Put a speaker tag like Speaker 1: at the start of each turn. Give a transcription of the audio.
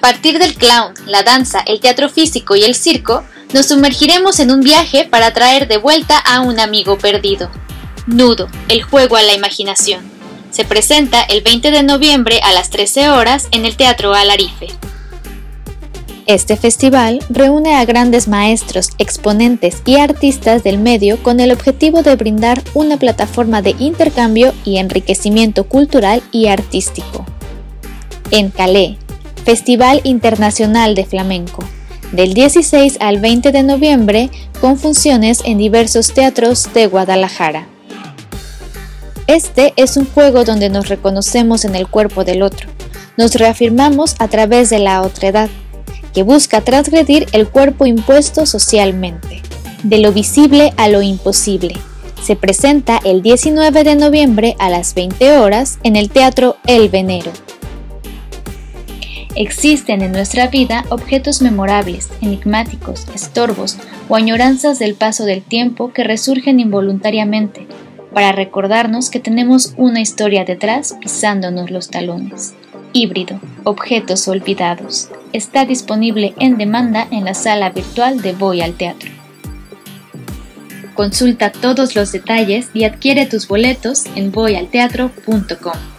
Speaker 1: partir del clown, la danza, el teatro físico y el circo, nos sumergiremos en un viaje para traer de vuelta a un amigo perdido. Nudo, el juego a la imaginación. Se presenta el 20 de noviembre a las 13 horas en el Teatro Alarife. Este festival reúne a grandes maestros, exponentes y artistas del medio con el objetivo de brindar una plataforma de intercambio y enriquecimiento cultural y artístico. En Calais, Festival Internacional de Flamenco, del 16 al 20 de noviembre, con funciones en diversos teatros de Guadalajara. Este es un juego donde nos reconocemos en el cuerpo del otro, nos reafirmamos a través de la otredad, que busca transgredir el cuerpo impuesto socialmente, de lo visible a lo imposible. Se presenta el 19 de noviembre a las 20 horas en el Teatro El Venero. Existen en nuestra vida objetos memorables, enigmáticos, estorbos o añoranzas del paso del tiempo que resurgen involuntariamente, para recordarnos que tenemos una historia detrás pisándonos los talones. Híbrido, objetos olvidados. Está disponible en demanda en la sala virtual de Voy al Teatro. Consulta todos los detalles y adquiere tus boletos en voyalteatro.com.